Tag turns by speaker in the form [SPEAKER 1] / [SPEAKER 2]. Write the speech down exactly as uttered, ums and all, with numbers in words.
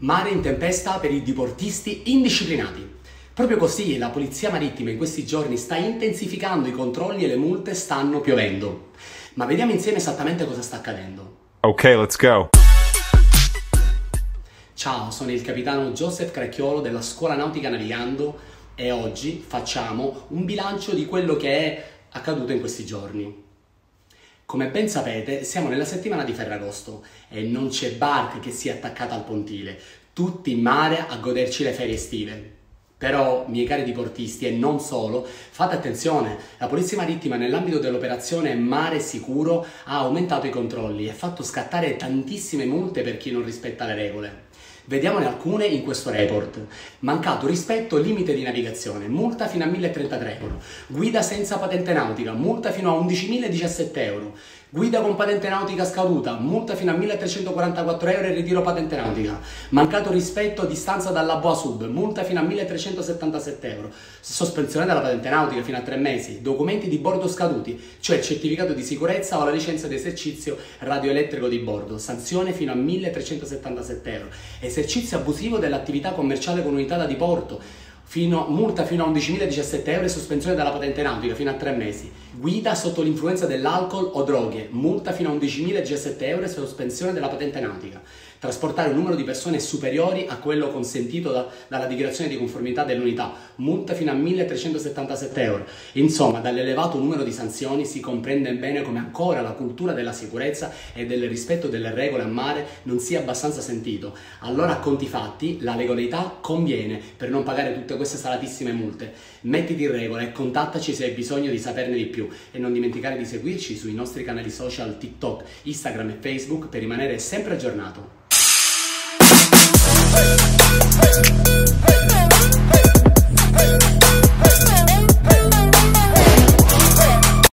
[SPEAKER 1] Mare in tempesta per i diportisti indisciplinati. Proprio così la Polizia Marittima in questi giorni sta intensificando i controlli e le multe stanno piovendo. Ma vediamo insieme esattamente cosa sta accadendo.
[SPEAKER 2] Ok, let's go.
[SPEAKER 1] Ciao, sono il capitano Joseph Cracchiolo della Scuola Nautica Navigando e oggi facciamo un bilancio di quello che è accaduto in questi giorni. Come ben sapete, siamo nella settimana di Ferragosto e non c'è barca che sia attaccata al pontile, tutti in mare a goderci le ferie estive. Però, miei cari diportisti, e non solo, fate attenzione, la Polizia Marittima nell'ambito dell'operazione Mare Sicuro ha aumentato i controlli e fatto scattare tantissime multe per chi non rispetta le regole. Vediamone alcune in questo report. Mancato rispetto limite di navigazione, multa fino a mille e trentatré euro. Guida senza patente nautica, multa fino a undicimiladiciassette euro. Guida con patente nautica scaduta, multa fino a milletrecentoquarantaquattro euro e ritiro patente nautica. Mancato rispetto distanza dalla Boa Sud, multa fino a milletrecentosettantasette euro. Sospensione della patente nautica fino a tre mesi. Documenti di bordo scaduti, cioè il certificato di sicurezza o la licenza di esercizio radioelettrico di bordo. Sanzione fino a milletrecentosettantasette euro. Esercizio abusivo dell'attività commerciale con unità da diporto, fino, multa fino a undicimiladiciassette euro e sospensione della patente nautica fino a tre mesi. Guida sotto l'influenza dell'alcol o droghe, multa fino a undicimiladiciassette euro e sospensione della patente nautica. Trasportare un numero di persone superiori a quello consentito da, dalla dichiarazione di conformità dell'unità, multa fino a milletrecentosettantasette euro. Insomma, dall'elevato numero di sanzioni si comprende bene come ancora la cultura della sicurezza e del rispetto delle regole a mare non sia abbastanza sentito. Allora, a conti fatti, la legalità conviene per non pagare tutte queste salatissime multe. Mettiti in regola e contattaci se hai bisogno di saperne di più e non dimenticare di seguirci sui nostri canali social TikTok, Instagram e Facebook per rimanere sempre aggiornato.